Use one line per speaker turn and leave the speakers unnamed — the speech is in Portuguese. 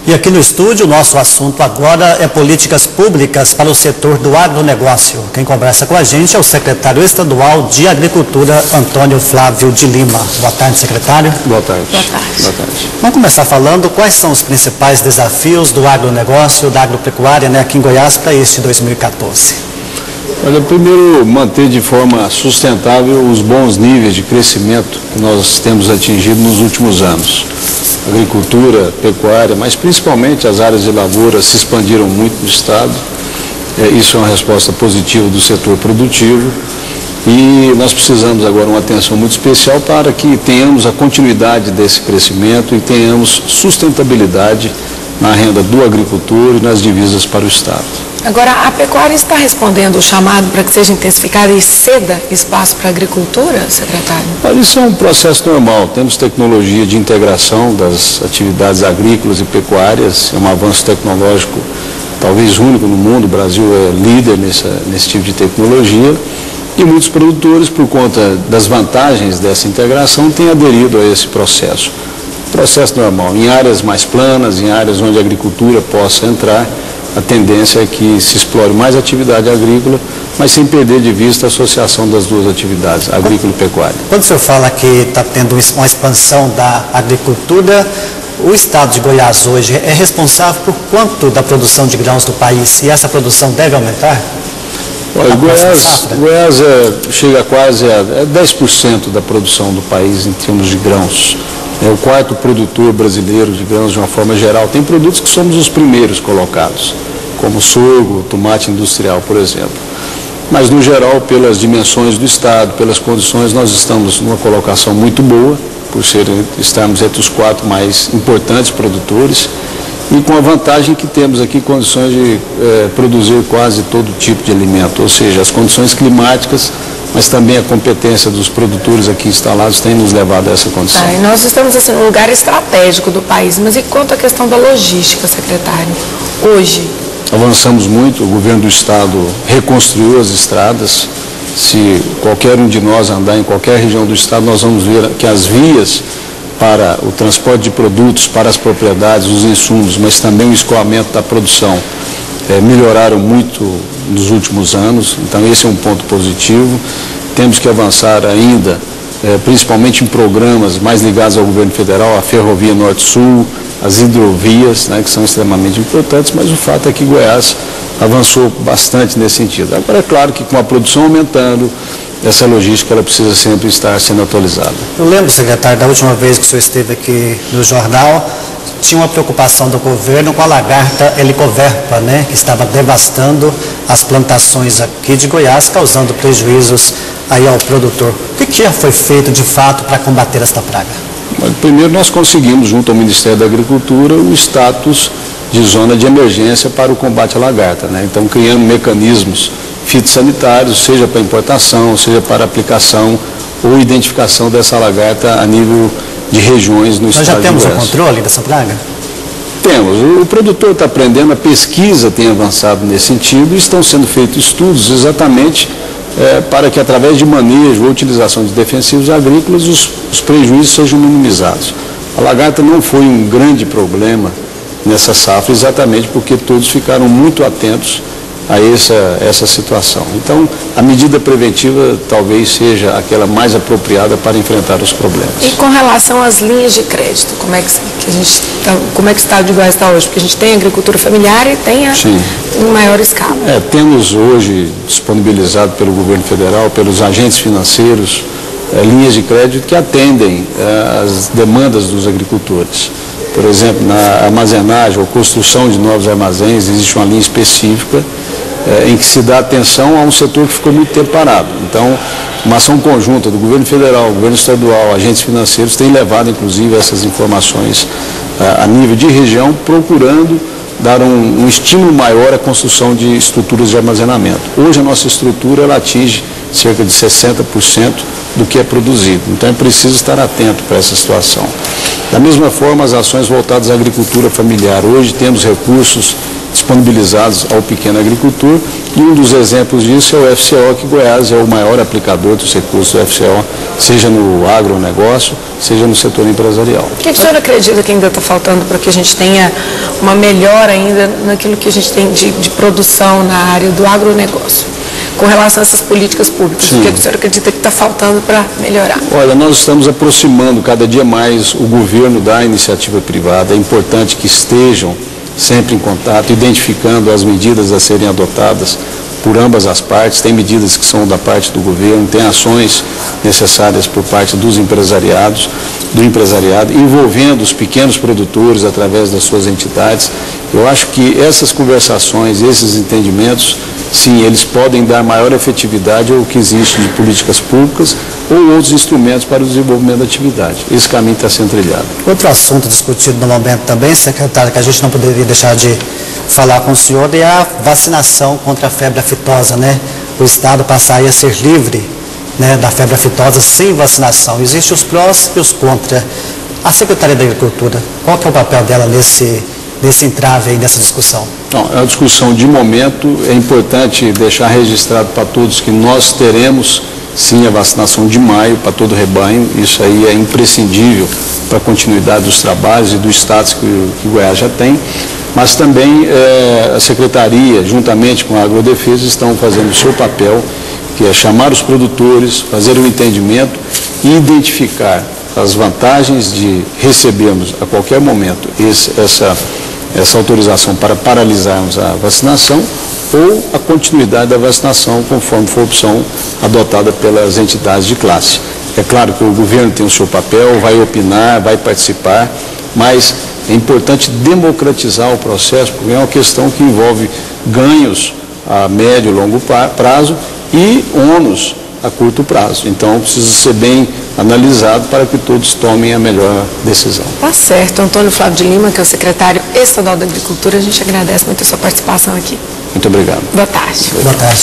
E aqui no estúdio, o nosso assunto agora é políticas públicas para o setor do agronegócio. Quem conversa com a gente é o secretário estadual de Agricultura, Antônio Flávio de Lima. Boa tarde, secretário.
Boa tarde.
Boa tarde.
Boa tarde.
Vamos começar falando quais são os principais desafios do agronegócio, da agropecuária, aqui em Goiás para este 2014.
Olha, primeiro, manter de forma sustentável os bons níveis de crescimento que nós temos atingido nos últimos anos. Agricultura, pecuária, mas principalmente as áreas de lavoura se expandiram muito no estado. Isso é uma resposta positiva do setor produtivo e nós precisamos agora uma atenção muito especial para que tenhamos a continuidade desse crescimento e tenhamos sustentabilidade na renda do agricultor e nas divisas para o estado.
Agora, a pecuária está respondendo o chamado para que seja intensificada e ceda espaço para a agricultura, secretário?
Olha, isso é um processo normal. Temos tecnologia de integração das atividades agrícolas e pecuárias, é um avanço tecnológico talvez único no mundo. O Brasil é líder nesse tipo de tecnologia e muitos produtores, por conta das vantagens dessa integração, têm aderido a esse processo. Processo normal. Em áreas mais planas, em áreas onde a agricultura possa entrar, a tendência é que se explore mais atividade agrícola, mas sem perder de vista a associação das duas atividades, agrícola e pecuária.
Quando o senhor fala que está tendo uma expansão da agricultura, o estado de Goiás hoje é responsável por quanto da produção de grãos do país? E essa produção deve aumentar?
Olha, Goiás chega a quase a 10% da produção do país em termos de grãos. É o quarto produtor brasileiro de grãos de uma forma geral. Tem produtos que somos os primeiros colocados, como sorgo, tomate industrial, por exemplo. Mas, no geral, pelas dimensões do estado, pelas condições, nós estamos numa colocação muito boa, por estarmos entre os quatro mais importantes produtores, e com a vantagem que temos aqui condições de produzir quase todo tipo de alimento, ou seja, as condições climáticas, mas também a competência dos produtores aqui instalados tem nos levado a essa condição.
E nós estamos assim, num lugar estratégico do país, mas e quanto à questão da logística, secretário? Hoje?
Avançamos muito, o governo do estado reconstruiu as estradas. Se qualquer um de nós andar em qualquer região do estado, nós vamos ver que as vias para o transporte de produtos, para as propriedades, os insumos, mas também o escoamento da produção, melhoraram muito nos últimos anos, então esse é um ponto positivo. Temos que avançar ainda, principalmente em programas mais ligados ao governo federal, a Ferrovia Norte-Sul, as hidrovias, que são extremamente importantes, mas o fato é que Goiás avançou bastante nesse sentido. Agora, é claro que com a produção aumentando, essa logística ela precisa sempre estar sendo atualizada.
Eu lembro, secretário, da última vez que o senhor esteve aqui no jornal, tinha uma preocupação do governo com a lagarta helicoverpa, que estava devastando as plantações aqui de Goiás, causando prejuízos aí ao produtor. O que já foi feito de fato para combater esta praga?
Primeiro, nós conseguimos, junto ao Ministério da Agricultura, o status de zona de emergência para o combate à lagarta, Então, criando mecanismos fitossanitários, seja para importação, seja para aplicação ou identificação dessa lagarta a nível de regiões no estado de Goiás.
Nós já temos o controle dessa praga?
Temos. O produtor está aprendendo, a pesquisa tem avançado nesse sentido e estão sendo feitos estudos exatamente para que, através de manejo ou utilização de defensivos agrícolas, os prejuízos sejam minimizados. A lagarta não foi um grande problema nessa safra, exatamente porque todos ficaram muito atentos a essa situação. Então, a medida preventiva talvez seja aquela mais apropriada para enfrentar os problemas.
E com relação às linhas de crédito, como é que o estado de Goiás está hoje? Porque a gente tem a agricultura familiar e tem em maior escala.
Temos hoje disponibilizado pelo governo federal, pelos agentes financeiros, linhas de crédito que atendem às demandas dos agricultores. Por exemplo, na armazenagem ou construção de novos armazéns, existe uma linha específica em que se dá atenção a um setor que ficou muito tempo parado. Então, uma ação conjunta do governo federal, governo estadual, agentes financeiros, tem levado, inclusive, essas informações a nível de região, procurando dar um estímulo maior à construção de estruturas de armazenamento. Hoje, a nossa estrutura ela atinge cerca de 60% do que é produzido. Então, é preciso estar atento para essa situação. Da mesma forma, as ações voltadas à agricultura familiar. Hoje, temos recursos disponibilizados ao pequeno agricultor e um dos exemplos disso é o FCO, que Goiás é o maior aplicador dos recursos do FCO, seja no agronegócio, seja no setor empresarial.
O que o senhor acredita que ainda está faltando para que a gente tenha uma melhora ainda naquilo que a gente tem de produção na área do agronegócio. Com relação a essas políticas públicas, o que o senhor acredita que está faltando para melhorar?
Olha, nós estamos aproximando cada dia mais o governo da iniciativa privada. É importante que estejam sempre em contato, identificando as medidas a serem adotadas por ambas as partes. Tem medidas que são da parte do governo, tem ações necessárias por parte do empresariado, envolvendo os pequenos produtores através das suas entidades. Eu acho que essas conversações, esses entendimentos, sim, eles podem dar maior efetividade ao que existe de políticas públicas ou outros instrumentos para o desenvolvimento da atividade. Esse caminho está sendo trilhado.
Outro assunto discutido no momento também, secretário, que a gente não poderia deixar de falar com o senhor, é a vacinação contra a febre aftosa, né? O Estado passaria a ser livre, né, da febre aftosa sem vacinação. Existem os prós e os contra. A Secretaria da Agricultura, qual que é o papel dela nesse entrave aí, nessa discussão?
Não, é uma discussão de momento. É importante deixar registrado para todos que nós teremos sim a vacinação de maio para todo o rebanho. Isso aí é imprescindível para a continuidade dos trabalhos e do status que Goiás já tem. Mas também a Secretaria, juntamente com a Agrodefesa, estão fazendo o seu papel, que é chamar os produtores, fazer o entendimento e identificar as vantagens de recebermos a qualquer momento essa autorização para paralisarmos a vacinação ou a continuidade da vacinação conforme for a opção adotada pelas entidades de classe. É claro que o governo tem o seu papel, vai opinar, vai participar, mas é importante democratizar o processo, porque é uma questão que envolve ganhos a médio e longo prazo e ônus a curto prazo. Então, precisa ser bem analisado para que todos tomem a melhor decisão.
Tá certo. Antônio Flávio de Lima, que é o secretário estadual da Agricultura, a gente agradece muito a sua participação aqui.
Muito obrigado.
Boa tarde.
Boa tarde.